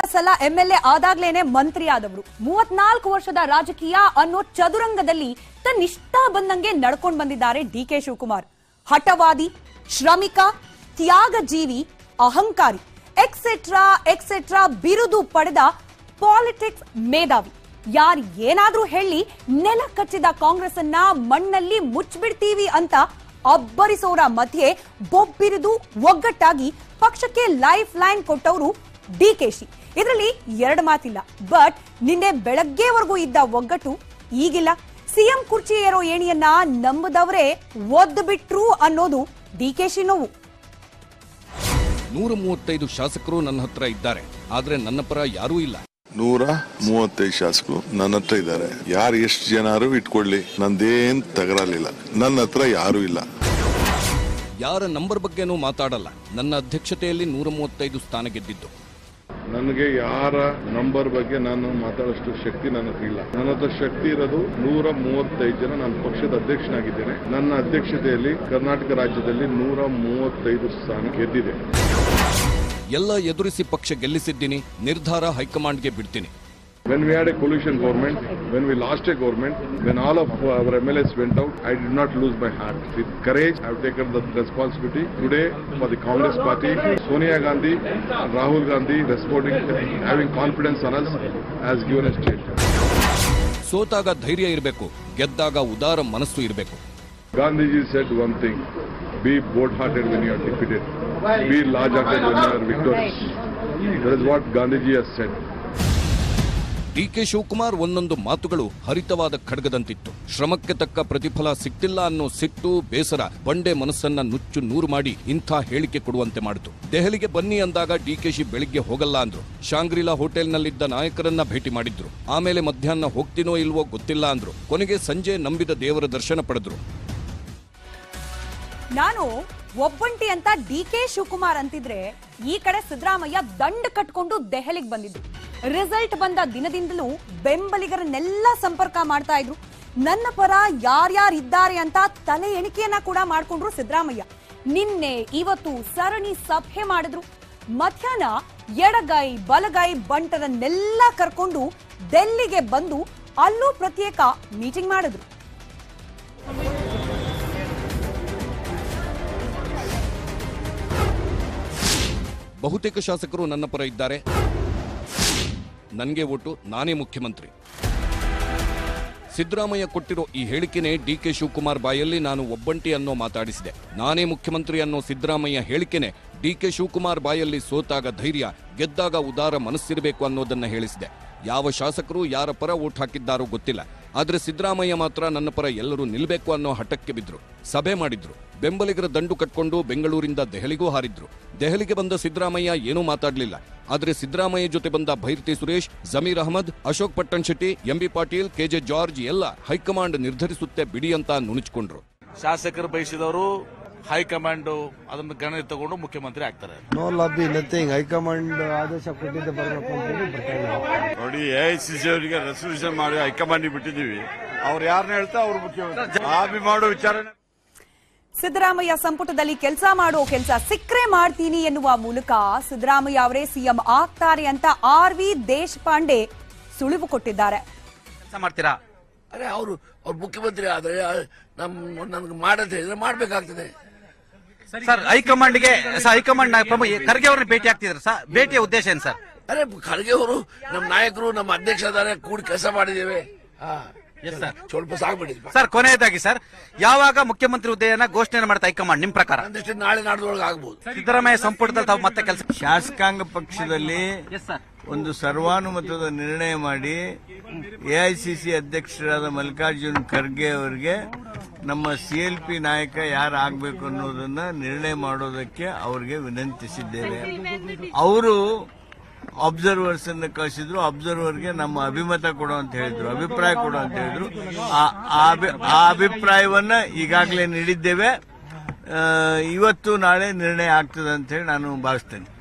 ಸಲ ಎಂಎಲ್ಎ ಆದಾಗ್ಲೇನೆ ಮಂತ್ರಿ ಆದವರು. 34 ವರ್ಷದ ರಾಜಕೀಯ ಅನ್ನೋ ಚದುರಂಗದಲ್ಲಿ ತನ್ನಿಷ್ಟ ಬಂದಂಗೆ ನಡ್ಕೊಂಡು ಬಂದಿದ್ದಾರೆ ಡಿಕೆ ಶಿವಕುಮಾರ್. ಹಠವಾದಿ, ಶ್ರಮಿಕ, ತ್ಯಾಗಜೀವಿ, ಅಹಂಕಾರಿ ಎಕ್ಸೆಟ್ರಾ ಎಕ್ಸೆಟ್ರಾ ಬಿರುದು ಪಡೆದ ಪಾಲಿಟಿಕ್ಸ್ ಮೇಧಾವಿ. ಯಾರು ಏನಾದ್ರೂ ಹೇಳಿ ನೆಲ ಕಚ್ಚಿದ ಕಾಂಗ್ರೆಸ್ ಅನ್ನ ಮಣ್ಣಲ್ಲಿ ಮುಚ್ಚಿಬಿಡ್ತೀವಿ ಅಂತ ಅಬ್ಬರಿಸೋರ ಮಧ್ಯೆ ಬೊಬ್ಬಿರಿದು ಒಗ್ಗಟ್ಟಾಗಿ ಪಕ್ಷಕ್ಕೆ ಲೈಫ್ ಲೈನ್ ಕೊಟ್ಟವರು ಡಿಕೆಶಿ. ಇದರಲ್ಲಿ ಎರಡು ಮಾತಿಲ್ಲ. ಬಟ್ ನಿನ್ನೆ ಬೆಳಗ್ಗೆವರೆಗೂ ಇದ್ದ ಒಗ್ಗಟ್ಟು ಈಗಿಲ್ಲ. ಸಿಎಂ ಕುರ್ಚಿ ಏರೋ ಏಣಿಯನ್ನ ನಂಬದವರೇ ಒದ್ದು ಬಿಟ್ರು ಅನ್ನೋದು ಡಿಕೆಶಿ ನೋವು. 135 ಶಾಸಕರು ನನ್ನ ಹತ್ರ ಇದ್ದಾರೆ, ಆದ್ರೆ ನನ್ನ ಪರ ಯಾರೂ ಇಲ್ಲ. 135 ಶಾಸಕರು ನನ್ನ ಹತ್ರ ಇದ್ದಾರೆ. ಯಾರು ಎಷ್ಟು ಜನಾರು ಇಟ್ಕೊಳ್ಳಿ, ನಂದೇನ್ ತಗರಲಿಲ್ಲ. ನನ್ನ ಹತ್ರ ಯಾರು ಇಲ್ಲ. ಯಾರ ನಂಬರ್ ಬಗ್ಗೆನೂ ಮಾತಾಡಲ್ಲ. ನನ್ನ ಅಧ್ಯಕ್ಷತೆಯಲ್ಲಿ 135 ಸ್ಥಾನ ಗೆದ್ದಿದ್ದು. ನನಗೆ ಯಾರ ನಂಬರ್ ಬಗ್ಗೆ ನಾನು ಮಾತಾಡೋಷ್ಟು ಶಕ್ತಿ ನನ್ನ ಹತ್ರ ಇಲ್ಲ. ನನ್ನ ಹತ್ರ ಶಕ್ತಿ ಇರೋದು 135 ಜನ. ನಾನು ಪಕ್ಷದ ಅಧ್ಯಕ್ಷನಾಗಿದ್ದೇನೆ. ನನ್ನ ಅಧ್ಯಕ್ಷತೆಯಲ್ಲಿ ಕರ್ನಾಟಕ ರಾಜ್ಯದಲ್ಲಿ 135 ಸ್ಥಾನ ಗೆದ್ದಿದೆ. ಎಲ್ಲ ಎದುರಿಸಿ ಪಕ್ಷ ಗೆಲ್ಲಿಸಿದ್ದೀನಿ. ನಿರ್ಧಾರ ಹೈಕಮಾಂಡ್ಗೆ ಬಿಡ್ತೀನಿ. When we had a coalition government, when we lost a government, when all of our MLAs went out, I did not lose my heart. With courage, I have taken the responsibility. Today, for the Congress party, Sonia Gandhi and Rahul Gandhi responding, having confidence on us, has given a state. ಸೋತಾಗ ಧೈರ್ಯ ಇರಬೇಕು, ಗೆದ್ದಾಗ ಉದಾರ ಮನಸ್ಸು ಇರಬೇಕು. Gandhiji said one thing: be bold-hearted when you are defeated. Be large-hearted when you are victorious. That is what Gandhiji has said. D K Shivakumar ಒಂದೊಂದು ಮಾತುಗಳು ಹರಿತವಾದ ಖಡ್ಗದಂತಿತ್ತು. ಶ್ರಮಕ್ಕೆ ತಕ್ಕ ಪ್ರತಿಫಲ ಸಿಕ್ತಿಲ್ಲ ಅನ್ನೋ ಸಿಟ್ಟು, ಬೇಸರ ಬಂಡೆ ಮನಸ್ಸನ್ನ ನುಚ್ಚು ನೂರು ಮಾಡಿ ಇಂಥ ಹೇಳಿಕೆ ಕೊಡುವಂತೆ ಮಾಡಿತು. ದೆಹಲಿಗೆ ಬನ್ನಿ ಅಂದಾಗ ಡಿಕೆಶಿ ಬೆಳಿಗ್ಗೆ ಹೋಗಲ್ಲ ಅಂದ್ರು. ಶಾಂಗ್ರಿಲಾ ಹೋಟೆಲ್ನಲ್ಲಿದ್ದ ನಾಯಕರನ್ನ ಭೇಟಿ ಮಾಡಿದ್ರು. ಆಮೇಲೆ ಮಧ್ಯಾಹ್ನ ಹೋಗ್ತೀನೋ ಇಲ್ವೋ ಗೊತ್ತಿಲ್ಲ ಅಂದ್ರು. ಕೊನೆಗೆ ಸಂಜೆ ನಂಬಿದ ದೇವರ ದರ್ಶನ ಪಡೆದ್ರು. ನಾನು ಒಬ್ಬಂಟಿ ಅಂತ ಡಿಕೆ ಶಿವಕುಮಾರ್ ಅಂತಿದ್ರೆ, ಈ ಕಡೆ ಸಿದ್ದರಾಮಯ್ಯ ದಂಡ ಕಟ್ಕೊಂಡು ದೆಹಲಿಗೆ ಬಂದಿದ್ರು. ರಿಸಲ್ಟ್ ಬಂದ ದಿನದಿಂದಲೂ ಬೆಂಬಲಿಗರನ್ನೆಲ್ಲ ಸಂಪರ್ಕ ಮಾಡ್ತಾ ಇದ್ರು. ನನ್ನ ಪರ ಯಾರ್ಯಾರಿದ್ದಾರೆ ಅಂತ ತಲೆ ಎಣಿಕೆಯನ್ನ ಕೂಡ ಮಾಡ್ಕೊಂಡ್ರು ಸಿದ್ದರಾಮಯ್ಯ. ನಿನ್ನೆ ಇವತ್ತು ಸರಣಿ ಸಭೆ ಮಾಡಿದ್ರು. ಮಧ್ಯಾಹ್ನ ಎಡಗೈ ಬಲಗೈ ಬಂಟರನ್ನೆಲ್ಲ ಕರ್ಕೊಂಡು ಡೆಲ್ಲಿಗೆ ಬಂದು ಅಲ್ಲೂ ಪ್ರತ್ಯೇಕ ಮೀಟಿಂಗ್ ಮಾಡಿದ್ರು. ಬಹುತೇಕ ಶಾಸಕರು ನನ್ನ ಪರ ಇದ್ದಾರೆ. ನನಗೆ ಓಟು, ನಾನೇ ಮುಖ್ಯಮಂತ್ರಿ. ಸಿದ್ದರಾಮಯ್ಯ ಕೊಟ್ಟಿರೋ ಈ ಹೇಳಿಕೆನೇ ಡಿಕೆ ಶಿವಕುಮಾರ್ ಬಾಯಲ್ಲಿ ನಾನು ಒಬ್ಬಂಟಿ ಅನ್ನೋ ಮಾತಾಡಿಸಿದೆ. ನಾನೇ ಮುಖ್ಯಮಂತ್ರಿ ಅನ್ನೋ ಸಿದ್ದರಾಮಯ್ಯ ಹೇಳಿಕೆನೇ ಡಿಕೆ ಶಿವಕುಮಾರ್ ಬಾಯಲ್ಲಿ ಸೋತಾಗ ಧೈರ್ಯ, ಗೆದ್ದಾಗ ಉದಾರ ಮನಸ್ಸಿರಬೇಕು ಅನ್ನೋದನ್ನ ಹೇಳಿಸಿದೆ. ಯಾವ ಶಾಸಕರು ಯಾರ ಪರ ಓಟ್ ಹಾಕಿದ್ದಾರೋ ಗೊತ್ತಿಲ್ಲ, ಆದ್ರೆ ಸಿದ್ದರಾಮಯ್ಯ ಮಾತ್ರ ನನ್ನ ಪರ ಎಲ್ಲರೂ ನಿಲ್ಬೇಕು ಅನ್ನೋ ಹಠಕ್ಕೆ ಬಿದ್ರು. ಸಭೆ ಮಾಡಿದ್ರು. ಬೆಂಬಲಿಗರ ದಂಡು ಕಟ್ಕೊಂಡು ಬೆಂಗಳೂರಿಂದ ದೆಹಲಿಗೂ ಹಾರಿದ್ರು. ದೆಹಲಿಗೆ ಬಂದ ಸಿದ್ದರಾಮಯ್ಯ ಏನೂ ಮಾತಾಡಲಿಲ್ಲ. ಆದ್ರೆ ಸಿದ್ದರಾಮಯ್ಯ ಜೊತೆ ಬಂದ ಭೈರತಿ ಸುರೇಶ್, ಜಮೀರ್ ಅಹಮದ್, ಅಶೋಕ್ ಪಟ್ಟಣ್ ಶೆಟ್ಟಿ, ಎಂಬಿ ಪಾಟೀಲ್, ಕೆಜೆ ಜಾರ್ಜ್ ಎಲ್ಲ ಹೈಕಮಾಂಡ್ ನಿರ್ಧರಿಸುತ್ತೆ ಬಿಡಿ ಅಂತ ನುಣುಚಿಕೊಂಡ್ರು. ಶಾಸಕರು ಬಯಸಿದವರು ಹೈಕಮಾಂಡ್ ಅದನ್ನು ಗಣನೆ ತಗೊಂಡು ಮುಖ್ಯಮಂತ್ರಿ ಆಗ್ತಾರೆ. No lobby nothing. ಹೈಕಮಾಂಡ್ ಆದೇಶ ಕೊಟ್ಟಿದ್ದೆ ಬರಬೇಕು ಅಂತ ನೋಡಿ. ಎಐಸಿಸಿ ಅವರಿಗೆ ರೆಸಲ್ಯೂಷನ್ ಮಾಡಿ ಹೈಕಮಾಂಡ್ ಬಿಟ್ಟಿದ್ದೀವಿ. ಅವ್ರು ಯಾರನ್ನ ಹೇಳ್ತಾ ಅವ್ರು ಮುಖ್ಯಮಂತ್ರಿ ಲಾಬಿ ಮಾಡೋ ವಿಚಾರ. ಸಿದ್ದರಾಮಯ್ಯ ಸಂಪುಟದಲ್ಲಿ ಕೆಲಸ ಸಿಕ್ಕರೆ ಮಾಡ್ತೀನಿ ಎನ್ನುವ ಮೂಲಕ ಸಿದ್ದರಾಮಯ್ಯ ಅವರೇ ಸಿಎಂ ಆಗ್ತಾರೆ ಅಂತ ಆರ್.ವಿ. ದೇಶಪಾಂಡೆ ಸುಳಿವು ಕೊಟ್ಟಿದ್ದಾರೆ. ಕೆಲಸ ಮಾಡ್ತೀರಾ? ಅರೆ ಅವ್ರು ಮುಖ್ಯಮಂತ್ರಿ ಆದ್ರೆ ನಮ್ಗೆ ಮಾಡಂತ ಹೇಳಿದ್ರೆ ಮಾಡ್ಬೇಕಾಗ್ತದೆ ಸರ್. ಹೈಕಮಾಂಡ್ಗೆ ಹೈಕಮಾಂಡ್ ಖರ್ಗೆ ಅವ್ರನ್ನ ಭೇಟಿ ಆಗ್ತಿದ್ರು ಸರ್. ಭೇಟಿಯ ಉದ್ದೇಶ ಏನು ಸರ್? ಅರೆ ಖರ್ಗೆ ಅವರು ನಮ್ಮ ನಾಯಕರು, ನಮ್ಮ ಅಧ್ಯಕ್ಷ ಅದಾರೆ, ಕೂಡಿ ಕೆಲಸ ಮಾಡಿದ್ದೇವೆ. ಸ್ವಲ್ಪ ಸಾಗ್ಬಿಟ್ಟಿದ್ವಿ ಸರ್. ಕೊನೆಯದಾಗಿ ಸರ್, ಯಾವಾಗ ಮುಖ್ಯಮಂತ್ರಿ ಹುದ್ದೆಯನ್ನ ಘೋಷಣೆ ಮಾಡುತ್ತೆ ಹೈಕಮಾಂಡ್ ನಿಮ್ಮ ಪ್ರಕಾರ? ನಾಳೆ ನಾಡ್ದೊಳಗೆ ಆಗ್ಬಹುದು. ಸಿದ್ದರಾಮಯ್ಯ ಸಂಪುಟದಲ್ಲಿ ತಾವು ಮತ್ತೆ ಕೆಲಸ. ಶಾಸಕಾಂಗ ಪಕ್ಷದಲ್ಲಿ ಒಂದು ಸರ್ವಾನುಮತದ ನಿರ್ಣಯ ಮಾಡಿ ಎಐಸಿಸಿ ಅಧ್ಯಕ್ಷರಾದ ಮಲ್ಲಿಕಾರ್ಜುನ್ ಖರ್ಗೆ ಅವರಿಗೆ ನಮ್ಮ ಸಿಎಲ್ಪಿ ನಾಯಕ ಯಾರು ಆಗಬೇಕು ಅನ್ನೋದನ್ನ ನಿರ್ಣಯ ಮಾಡೋದಕ್ಕೆ ಅವರಿಗೆ ವಿನಂತಿಸಿದ್ದೇವೆ. ಅವರು ಅಬ್ಸರ್ವರ್ಸ್ ಅನ್ನು ಕಳಿಸಿದ್ರು. ಅಬ್ಸರ್ವರ್ಗೆ ನಮ್ಮ ಅಭಿಮತ ಕೊಡು ಅಂತ ಹೇಳಿದ್ರು, ಅಭಿಪ್ರಾಯ ಕೊಡು ಅಂತ ಹೇಳಿದ್ರು. ಆ ಅಭಿಪ್ರಾಯವನ್ನ ಈಗಾಗಲೇ ನೀಡಿದ್ದೇವೆ. ಇವತ್ತು ನಾಳೆ ನಿರ್ಣಯ ಆಗ್ತದೆ ಅಂತ ಹೇಳಿ ನಾನು ಭಾವಿಸ್ತೇನೆ.